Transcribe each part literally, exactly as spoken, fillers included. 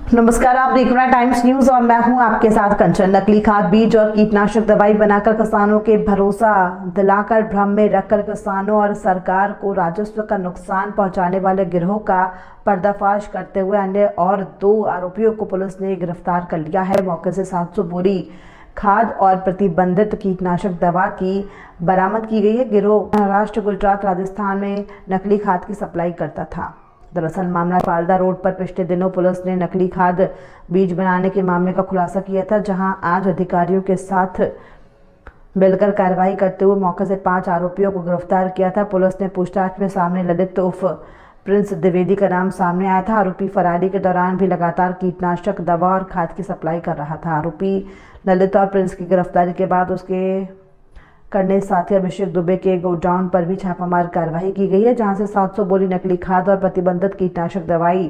नमस्कार, आप देख रहे हैं टाइम्स न्यूज और मैं हूं आपके साथ कंचन। नकली खाद, बीज और कीटनाशक दवाई बनाकर किसानों के भरोसा दिलाकर भ्रम में रखकर किसानों और सरकार को राजस्व का नुकसान पहुंचाने वाले गिरोह का पर्दाफाश करते हुए अन्य और दो आरोपियों को पुलिस ने गिरफ्तार कर लिया है। मौके से सात सौ बोरी खाद और प्रतिबंधित कीटनाशक दवा की बरामद की गई है। गिरोह महाराष्ट्र, गुजरात, राजस्थान में नकली खाद की सप्लाई करता था। दरअसल मामला पालदा रोड पर पिछले दिनों पुलिस ने नकली खाद बीज बनाने के मामले का खुलासा किया था, जहां आज अधिकारियों के साथ मिलकर कार्रवाई करते हुए मौके से पांच आरोपियों को गिरफ्तार किया था। पुलिस ने पूछताछ में सामने ललित उर्फ प्रिंस द्विवेदी का नाम सामने आया था। आरोपी फरारी के दौरान भी लगातार कीटनाशक दवा और खाद की सप्लाई कर रहा था। आरोपी ललित और प्रिंस की गिरफ्तारी के बाद उसके करने साथी अभिषेक दुबे के गोडाउन पर भी छापामार कार्रवाई की गई है, जहां से सात सौ बोरी नकली खाद और प्रतिबंधित कीटनाशक दवाई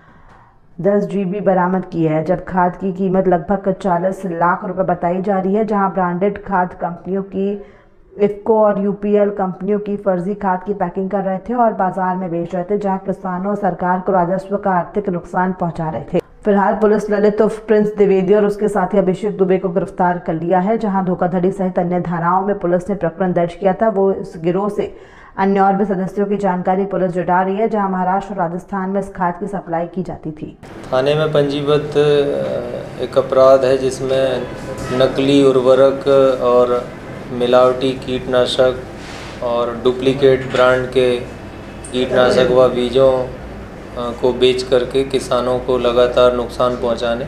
दस जीबी बरामद की है। जब खाद की कीमत लगभग चालीस लाख रुपए बताई जा रही है, जहां ब्रांडेड खाद कंपनियों की इफ्को और यूपीएल कंपनियों की फर्जी खाद की पैकिंग कर रहे थे और बाजार में बेच रहे थे, जहां किसानों और सरकार को राजस्व का आर्थिक नुकसान पहुंचा रहे थे। फिलहाल पुलिस ललित उर्फ प्रिंस द्विवेदी और उसके साथी अभिषेक दुबे को गिरफ्तार कर लिया है, जहां धोखाधड़ी सहित अन्य धाराओं में पुलिस ने प्रकरण दर्ज किया था। वो इस गिरोह से अन्य और भी सदस्यों की जानकारी पुलिस जुटा रही है, जहां महाराष्ट्र और राजस्थान में इस खाद की सप्लाई की जाती थी। थाने में पंजीबद्ध एक अपराध है जिसमें नकली उर्वरक और मिलावटी कीटनाशक और डुप्लीकेट ब्रांड के कीटनाशक व बीजों को बेच करके किसानों को लगातार नुकसान पहुंचाने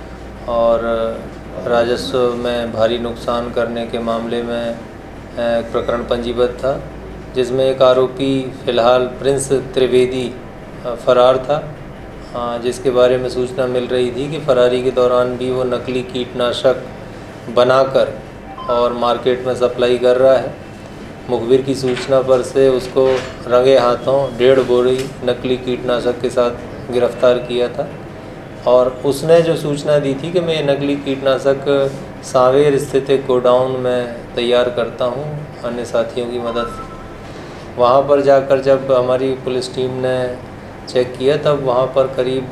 और राजस्व में भारी नुकसान करने के मामले में एक प्रकरण पंजीबद्ध था, जिसमें एक आरोपी फ़िलहाल प्रिंस त्रिवेदी फरार था, जिसके बारे में सूचना मिल रही थी कि फरारी के दौरान भी वो नकली कीटनाशक बनाकर और मार्केट में सप्लाई कर रहा है। मुखबिर की सूचना पर से उसको रंगे हाथों डेढ़ बोरी नकली कीटनाशक के साथ गिरफ्तार किया था और उसने जो सूचना दी थी कि मैं नकली कीटनाशक सांवेर स्थित एक गोडाउन में तैयार करता हूं अन्य साथियों की मदद से। वहां पर जाकर जब हमारी पुलिस टीम ने चेक किया, तब वहां पर करीब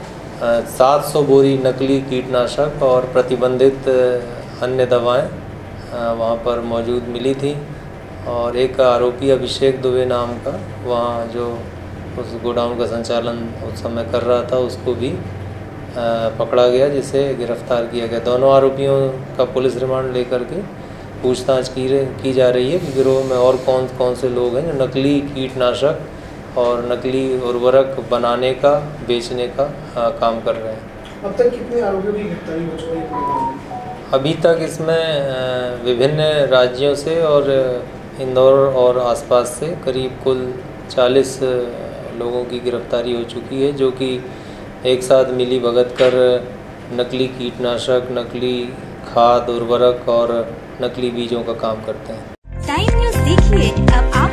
सात सौ बोरी नकली कीटनाशक और प्रतिबंधित अन्य दवाएं वहां पर मौजूद मिली थी और एक आरोपी अभिषेक दुबे नाम का वहाँ जो उस गोडाउन का संचालन उस समय कर रहा था, उसको भी पकड़ा गया, जिसे गिरफ्तार किया गया। दोनों आरोपियों का पुलिस रिमांड लेकर के पूछताछ की की जा रही है कि गिरोह में और कौन कौन से लोग हैं जो नकली कीटनाशक और नकली उर्वरक बनाने का, बेचने का काम कर रहे हैं। अब तक कितने आरोपियों की गिरफ्तारी हो चुकी है? अभी तक इसमें विभिन्न राज्यों से और इंदौर और आसपास से करीब कुल चालीस लोगों की गिरफ्तारी हो चुकी है, जो कि एक साथ मिली भगत कर नकली कीटनाशक, नकली खाद, उर्वरक और नकली बीजों का काम करते हैं। टाइम न्यूज़ देखिए अब आप